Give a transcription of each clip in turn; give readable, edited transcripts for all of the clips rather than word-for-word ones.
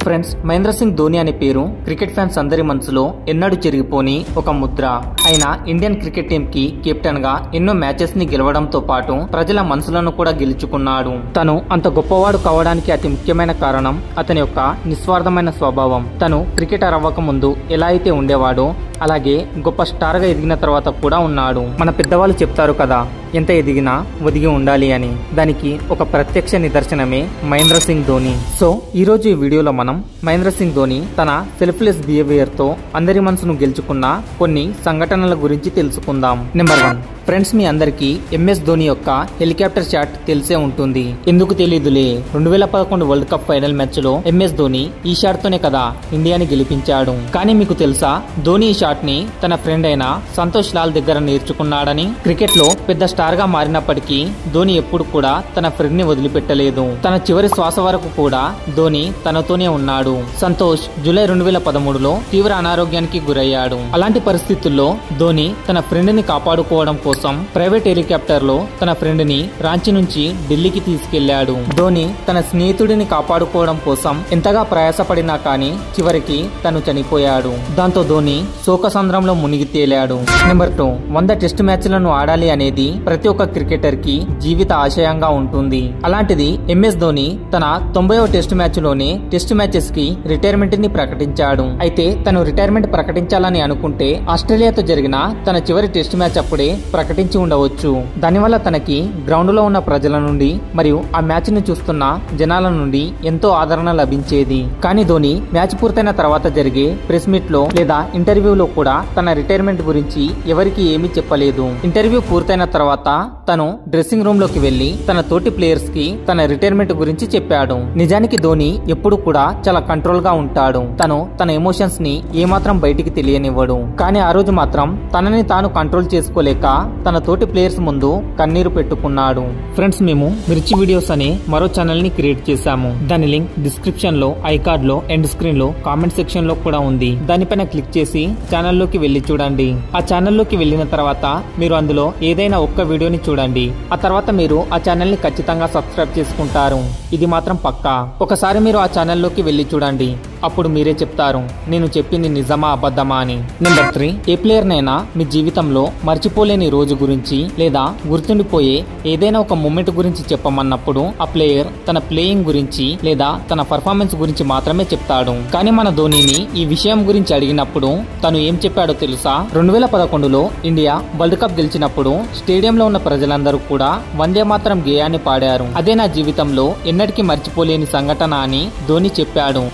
Friends, Mahindra Singh Dhoni అనే పేరు cricket fans అందరి మనసులో ఎన్నడూ చెరిగిపోని ఒక ముద్ర. ఆయన ఇండియన్ క్రికెట్ టీం కి కెప్టెన్ గా ఎన్నో మ్యాచెస్ ని గెలవడంతో పాటు ప్రజల మనసులను కూడా గెలుచుకున్నాడు. తను అంత గొప్పవాడు కావడానికి అతి ముఖ్యమైన కారణం అతని యొక్క నిస్వార్థమైన స్వభావం. తను క్రికెటర్ అవ్వక ముందు ఎలా అయితే ఉండేవాడో అలాగే గొప్ప స్టార్ గా ఎదిగిన తర్వాత కూడా ఉన్నాడు. మన పెద్దవాళ్ళు చెప్తారు కదా, ఎంత ఎదిగినా ఒదిగి ఉండాలి అని. దానికి ఒక ప్రత్యక్ష నిదర్శనమే మహేంద్ర సింగ్ ధోని. సో ఈ రోజు ఈ వీడియోలో మనం మహేంద్ర సింగ్ ధోని తన సెల్ఫ్లెస్ బిహేవియర్ తో అందరి మనసును గెలుచుకున్న కొన్ని సంఘటనల గురించి తెలుసుకుందాం. నెంబర్ 1, ఫ్రెండ్స్, మీ అందరికి ఎంఎస్ ధోని యొక్క హెలికాప్టర్ షాట్ తెలిసే ఉంటుంది. ఎందుకు తెలీదులే, 2011 వరల్డ్ కప్ ఫైనల్ మ్యాచ్ లో ఎంఎస్ ధోని ఈ షాట్ తోనే కదా ఇండియాని గెలిపించాడు. కానీ మీకు తెలుసా, ధోని ఈ షాట్ ని తన ఫ్రెండ్ అయిన సంతోష్ లాల్ దగ్గర నేర్చుకున్నాడని. క్రికెట్ లో పెద్ద స్టార్ గా మారినప్పటికీ ధోని ఎప్పుడు కూడా తన ఫ్రెండ్ ని వదిలిపెట్టలేదు. తన చివరి శ్వాస వరకు కూడా ధోని తనతోనే ఉన్నాడు. సంతోష్ జూలై 2013లో తీవ్ర అనారోగ్యానికి గురయ్యాడు. అలాంటి పరిస్థితుల్లో ధోని తన ఫ్రెండ్ ని కాపాడుకోవడం కోసం ప్రైవేట్ హెలికాప్టర్ లో తన ఫ్రెండ్ ని రాంచీ నుంచి ఢిల్లీకి తీసుకెళ్లాడు. ధోని తన స్నేహితుడిని కాపాడుకోవడం కోసం ఎంతగా ప్రయాసపడినా కానీ చివరికి తను చనిపోయాడు. దాంతో ధోని శోకసంద్రంలో మునిగి తేలాడు. నెంబర్ 2, 100 టెస్ట్ మ్యాచ్లను ఆడాలి అనేది ప్రతి ఒక్క క్రికెటర్ కి జీవిత ఆశయంగా ఉంటుంది. అలాంటిది ఎంఎస్ ధోని తన 90వ టెస్ట్ మ్యాచ్ లోనే టెస్ట్ మ్యాచెస్ కి రిటైర్మెంట్ ని ప్రకటించాడు. అయితే తను రిటైర్మెంట్ ప్రకటించాలని అనుకుంటే ఆస్ట్రేలియాతో జరిగిన తన చివరి టెస్ట్ మ్యాచ్ అప్పుడే ప్రకటించి ఉండవచ్చు. దానివల్ల తనకి గ్రౌండ్ లో ఉన్న ప్రజల నుండి మరియు ఆ మ్యాచ్ ని చూస్తున్న జనాల నుండి ఎంతో ఆదరణ లభించేది. కానీ ధోని మ్యాచ్ పూర్తయిన తర్వాత జరిగే ప్రెస్ మీట్ లో లేదా ఇంటర్వ్యూలో కూడా తన రిటైర్మెంట్ గురించి ఎవరికి ఏమీ చెప్పలేదు. ఇంటర్వ్యూ పూర్తయిన తర్వాత తను డ్రెస్సింగ్ రూమ్ లోకి వెళ్లి తన తోటి ప్లేయర్స్ కి తన రిటైర్మెంట్ గురించి చెప్పాడు. నిజానికి ధోని ఎప్పుడు కూడా చాలా కంట్రోల్ గా ఉంటాడు. తను తన ఎమోషన్స్ ని ఏమాత్రం బయటికి తెలియనివ్వడు. కానీ ఆ రోజు మాత్రం తనని తాను కంట్రోల్ చేసుకోలేక తన తోటి ప్లేయర్స్ ముందు కన్నీరు పెట్టుకున్నాడు. ఫ్రెండ్స్, మేము మిర్చి వీడియోస్ అనే మరో ఛానల్ ని క్రియేట్ చేశాము. దాని లింక్ డిస్క్రిప్షన్ లో, ఐకార్డ్ లో, ఎండ్ స్క్రీన్ లో, కామెంట్ సెక్షన్ లో కూడా ఉంది. దానిపైన క్లిక్ చేసి ఛానల్లోకి వెళ్లి చూడండి. ఆ ఛానల్లోకి వెళ్లిన తర్వాత మీరు అందులో ఏదైనా ఒక్క వీడియోని చూడండి. ఆ తర్వాత మీరు ఆ ఛానల్ ని ఖచ్చితంగా సబ్స్క్రైబ్ చేసుకుంటారు. ఇది మాత్రం పక్కా. ఒకసారి మీరు ఆ ఛానల్లోకి వెళ్లి చూడండి, అప్పుడు మీరే చెప్తారు నేను చెప్పింది నిజమా అబద్ధమా అని. నెంబర్ 3, ఏ ప్లేయర్ నైనా మీ జీవితంలో మర్చిపోలేని రోజు గురించి లేదా గుర్తుండిపోయే ఏదైనా ఒక మూమెంట్ గురించి చెప్పమన్నప్పుడు ఆ ప్లేయర్ తన ప్లేయింగ్ గురించి లేదా తన పర్ఫార్మెన్స్ గురించి మాత్రమే చెప్తాడు. కానీ మన ధోనిని ఈ విషయం గురించి అడిగినప్పుడు తను ఏం చెప్పాడో తెలుసా? 2011లో ఇండియా వరల్డ్ కప్ గెలిచినప్పుడు స్టేడియంలో ఉన్న ప్రజలందరూ కూడా వందే మాతరం గేయాన్ని పాడారు. అదే నా జీవితంలో ఎన్నటికీ మర్చిపోలేని సంఘటన అని ధోని చెప్పాడు.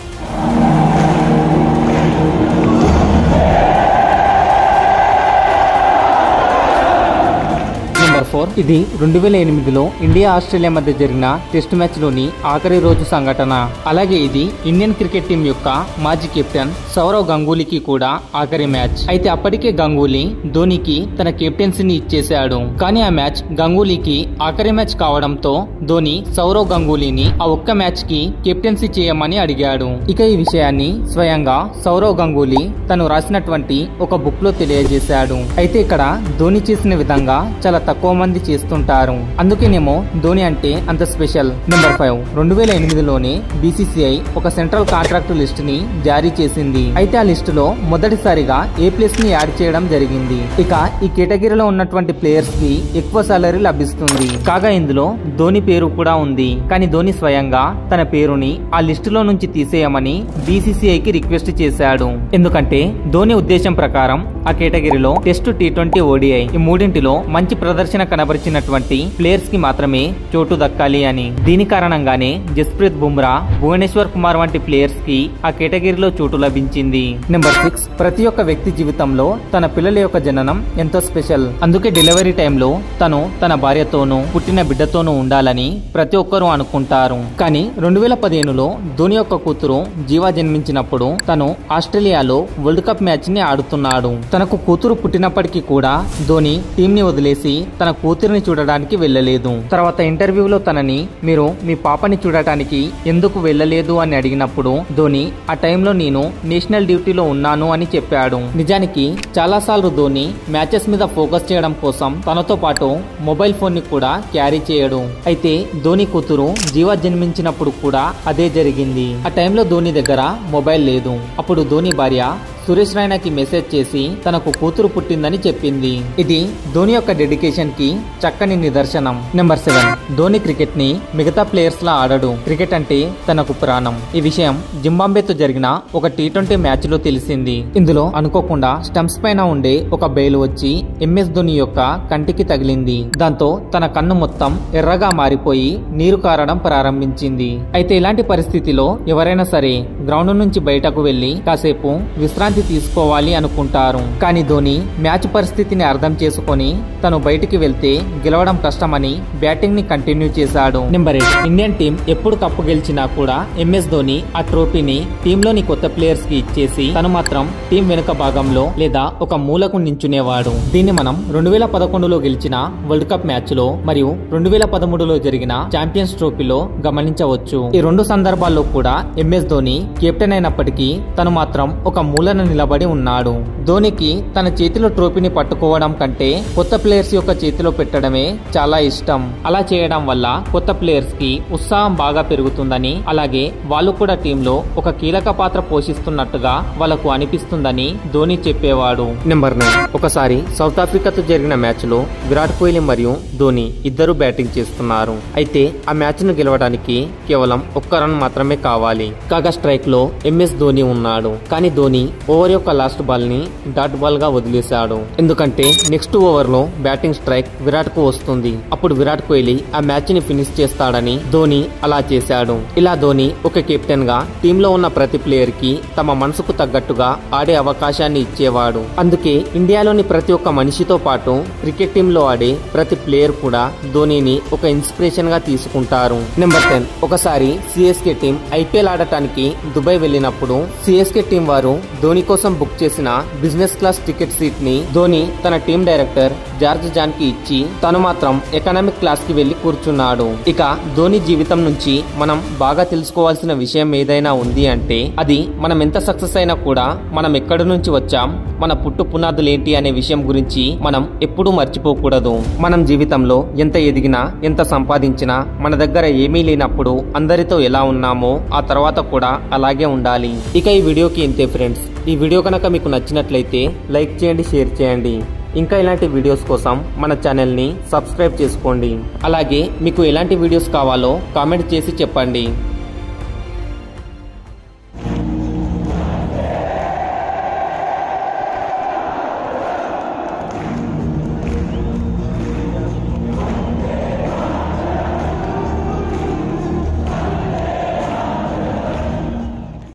నెంబర్ 4, ఇది 2008లో ఇండియా ఆస్ట్రేలియా మధ్య జరిగిన టెస్ట్ మ్యాచ్ లోని ఆఖరి రోజు సంఘటన. అలాగే ఇది ఇండియన్ క్రికెట్ టీం యొక్క మాజీ కెప్టెన్ సౌరవ్ గంగూలీకి కూడా ఆఖరి మ్యాచ్. అయితే అప్పటికే గంగూలీ ధోనికి తన కెప్టెన్సీని ఇచ్చేశాడు. కానీ ఆ మ్యాచ్ గంగూలీకి ఆఖరి మ్యాచ్ కావడంతో ధోని సౌరవ్ గంగూలీని ఆ ఒక్క మ్యాచ్ కి కెప్టెన్సీ చేయమని అడిగాడు. ఇక ఈ విషయాన్ని స్వయంగా సౌరవ్ గంగూలీ తను రాసినటువంటి ఒక బుక్ లో తెలియజేశాడు. అయితే ఇక్కడ ధోని చేసిన విధంగా చాలా తక్కువ మంది చేస్తుంటారు. అందుకేనేమో ధోని అంటే అంత స్పెషల్. నెంబర్ 5, 2008లోనే బీసీసీఐ ఒక సెంట్రల్ కాంట్రాక్ట్ లిస్ట్ ని జారీ చేసింది. అయితే ఆ లిస్ట్ లో మొదటిసారిగా ఏ ప్లేస్ ని యాడ్ చేయడం జరిగింది. ఇక ఈ కేటగిరీలో ఉన్నటువంటి ప్లేయర్స్ కి ఎక్కువ సాలరీ లభిస్తుంది. కాగా ఇందులో ధోని పేరు కూడా ఉంది. కానీ ధోని స్వయంగా తన పేరుని ఆ లిస్ట్ లో నుంచి తీసేయమని బీసీసీఐకి రిక్వెస్ట్ చేశాడు. ఎందుకంటే ధోని ఉద్దేశం ప్రకారం ఆ కేటగిరీలో టెస్ట్, టీ20, ఓడిఐ ఈ మూడింటిలో మంచి ప్రదర్శన కనబరిచినటువంటి ప్లేయర్స్ కి మాత్రమే చోటు దక్కాలి అని. దీని కారణంగానే జస్ప్రీత్ బుమ్రా, భువనేశ్వర్ కుమార్ వంటి ప్లేయర్స్ కి ఆ కేటగిరీలో చోటు లభించింది. నెంబర్ 6, ప్రతి ఒక్క వ్యక్తి జీవితంలో తన పిల్లల యొక్క జననం ఎంతో స్పెషల్. అందుకే డెలివరీ టైంలో తను తన భార్యతోనూ పుట్టిన బిడ్డతోనూ ఉండాలని ప్రతి ఒక్కరూ అనుకుంటారు. కానీ 2015లో ధోని యొక్క కూతురు జీవా జన్మించినప్పుడు తను ఆస్ట్రేలియాలో వరల్డ్ కప్ మ్యాచ్ ని ఆడుతున్నాడు. తనకు కూతురు పుట్టినప్పటికీ కూడా ధోని టీం ని వదిలేసి తన కూతురిని చూడడానికి వెళ్ళలేదు. తర్వాత ఇంటర్వ్యూలో తనని మీరు మీ పాపని చూడటానికి ఎందుకు వెళ్ళలేదు అని అడిగినప్పుడు ధోని ఆ టైంలో నేను నేషనల్ డ్యూటీలో ఉన్నాను అని చెప్పాడు. నిజానికి చాలా సార్లు ధోని మ్యాచెస్ మీద ఫోకస్ చేయడం కోసం తనతో పాటు మొబైల్ ఫోన్ ని కూడా క్యారీ చేయడు. అయితే ధోని కూతురు జీవా జన్మించినప్పుడు కూడా అదే జరిగింది. ఆ టైంలో ధోని దగ్గర మొబైల్ లేదు. అప్పుడు ధోని భార్య సురేష్ రైనాకి మెసేజ్ చేసి తనకు కూతురు పుట్టిందని చెప్పింది. ఇది ధోని యొక్క డెడికేషన్ కి చక్కని నిదర్శనం. నెంబర్ 7, ధోని క్రికెట్ ని మిగతా ప్లేయర్స్ లా ఆడడు. క్రికెట్ అంటే తనకు ప్రాణం. ఈ విషయం జింబాబ్వేతో జరిగిన ఒక T20 మ్యాచ్ లో తెలిసింది. ఇందులో అనుకోకుండా స్టంప్స్ పైన ఉండే ఒక బెయిల్ వచ్చి MS ధోని యొక్క కంటికి తగిలింది. దాంతో తన కన్ను మొత్తం ఎర్రగా మారిపోయి నీరు కారడం ప్రారంభించింది. అయితే ఇలాంటి పరిస్థితిలో ఎవరైనా సరే గ్రౌండ్ నుంచి బయటకు వెళ్లి కాసేపు విశ్రాంతి తీసుకోవాలి అనుకుంటారు. కానీ ధోని మ్యాచ్ పరిస్థితిని అర్థం చేసుకొని తను బయటికి వెళ్తే గెలవడం కష్టమని బ్యాటింగ్ ని కంటిన్యూ చేశాడు. నెంబర్ 8, ఇండియన్ టీం ఎప్పుడు కప్పు గెలిచినా కూడా MS ధోని ఆ ట్రోఫీని టీంలోని కొత్త ప్లేయర్స్ కి ఇచ్చేసి తను మాత్రం టీం వెనుక భాగంలో లేదా ఒక మూలకు నించునేవాడు. దీన్ని మనం 2011లో గెలిచిన వరల్డ్ కప్ మ్యాచ్ లో మరియు 2013లో జరిగిన ఛాంపియన్స్ ట్రోఫీలో గమనించవచ్చు. ఈ రెండు సందర్భాల్లో కూడా MS ధోని కెప్టెన్ అయినప్పటికీ తను మాత్రం ఒక మూలన నిలబడి ఉన్నాడు. ధోనికి తన చేతిలో ట్రోఫీని పట్టుకోవడం కంటే కొత్త ప్లేయర్స్ యొక్క చేతిలో పెట్టడమే చాలా ఇష్టం. అలా చేయడం వల్ల కొత్త ప్లేయర్స్ కి ఉత్సాహం బాగా పెరుగుతుందని, అలాగే వాళ్ళు కూడా టీంలో ఒక కీలక పాత్ర పోషిస్తున్నట్టుగా వాళ్ళకు అనిపిస్తుందని ధోని చెప్పేవాడు. నెంబర్ 9, ఒకసారి సౌత్ ఆఫ్రికాతో జరిగిన మ్యాచ్ లో విరాట్ కోహ్లీ మరియు ధోని ఇద్దరు బ్యాటింగ్ చేస్తున్నారు. అయితే ఆ మ్యాచ్ ను గెలవడానికి కేవలం ఒక్క రన్ మాత్రమే కావాలి. కాగా స్ట్రైక్ లో MS ధోని ఉన్నాడు. కానీ ధోని ఓవర్ యొక్క లాస్ట్ బాల్ ని డాట్ బాల్ గా వదిలేశాడు. ఎందుకంటే నెక్స్ట్ ఓవర్ లో బ్యాటింగ్ స్ట్రైక్ విరాట్ కు వస్తుంది. అప్పుడు విరాట్ కోహ్లీ ఆ మ్యాచ్ ని ఫినిష్ చేస్తాడని ధోని అలా చేశాడు. ఇలా ధోని ఒక కెప్టెన్ గా టీంలో ఉన్న ప్రతి ప్లేయర్ కి తమ మనసుకు తగ్గట్టుగా ఆడే అవకాశాన్ని ఇచ్చేవాడు. అందుకే ఇండియాలోని ప్రతి ఒక్క మనిషితో పాటు క్రికెట్ టీమ్ లో ఆడే ప్రతి ప్లేయర్ కూడా ధోనిని ఒక ఇన్స్పిరేషన్ గా తీసుకుంటారు. నెంబర్ 10, ఒకసారి CSK టీం IPL ఆడటానికి దుబాయ్ వెళ్ళినప్పుడు CSK టీం వారు ధోని కోసం బుక్ చేసిన బిజినెస్ క్లాస్ టికెట్ సీట్ ని ధోని తన టీం డైరెక్టర్ జార్జ్ జాన్ కి ఇచ్చి తను మాత్రం ఎకనామిక్ క్లాస్ కి వెళ్లి కూర్చున్నాడు. ఇక ధోని జీవితం నుంచి మనం బాగా తెలుసుకోవాల్సిన విషయం ఏదైనా ఉంది అంటే అది మనం ఎంత సక్సెస్ అయినా కూడా మనం ఎక్కడి నుంచి వచ్చాం, మన పుట్టు పునాదులేంటి అనే విషయం గురించి మనం ఎప్పుడూ మర్చిపోకూడదు. మనం జీవితంలో ఎంత ఎదిగినా ఎంత సంపాదించినా మన దగ్గర ఏమీ లేనప్పుడు అందరితో ఎలా ఉన్నామో ఆ తర్వాత కూడా అలాగే ఉండాలి. ఇక ఈ వీడియోకి ఇంతే ఫ్రెండ్స్. ఈ వీడియో కనుక మీకు నచ్చినట్లయితే లైక్ చేయండి, షేర్ చేయండి. ఇంకా ఇలాంటి వీడియోస్ కోసం మన ఛానల్ ని సబ్స్క్రైబ్ చేసుకోండి. అలాగే మీకు ఎలాంటి వీడియోస్ కావాలో కామెంట్ చేసి చెప్పండి.